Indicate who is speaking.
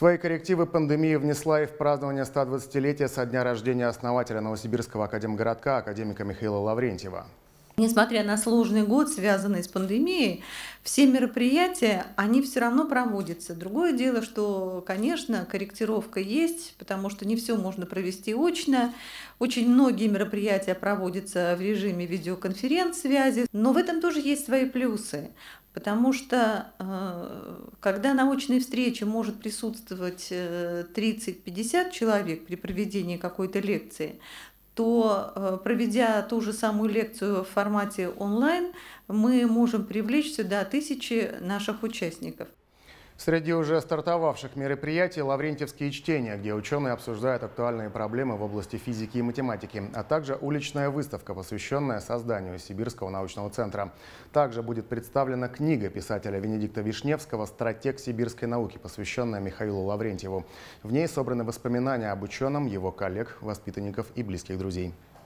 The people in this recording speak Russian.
Speaker 1: Свои коррективы пандемия внесла и в празднование 120-летия со дня рождения основателя Новосибирского академгородка, академика Михаила Лаврентьева.
Speaker 2: Несмотря на сложный год, связанный с пандемией, все мероприятия, они все равно проводятся. Другое дело, что, конечно, корректировка есть, потому что не все можно провести очно. Очень многие мероприятия проводятся в режиме видеоконференц-связи, но в этом тоже есть свои плюсы. Потому что когда на очной встрече может присутствовать 30-50 человек при проведении какой-то лекции, то, проведя ту же самую лекцию в формате онлайн, мы можем привлечь сюда тысячи наших участников.
Speaker 1: Среди уже стартовавших мероприятий «Лаврентьевские чтения», где ученые обсуждают актуальные проблемы в области физики и математики, а также уличная выставка, посвященная созданию Сибирского научного центра. Также будет представлена книга писателя Венедикта Вишневского «Стратег сибирской науки», посвященная Михаилу Лаврентьеву. В ней собраны воспоминания об ученом, его коллег, воспитанников и близких друзей.